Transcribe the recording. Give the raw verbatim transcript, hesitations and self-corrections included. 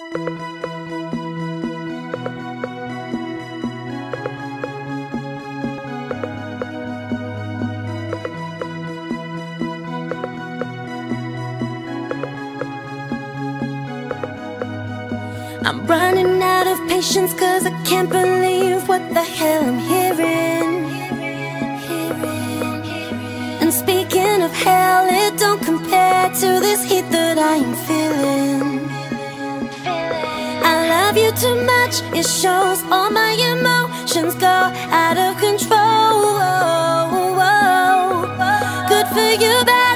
I'm running out of patience, cause I can't believe what the hell I'm hearing. And speaking of hell, it don't compare to this heat that I am feeling. I love you too much, it shows. All my emotions go out of control. Good for you, babe.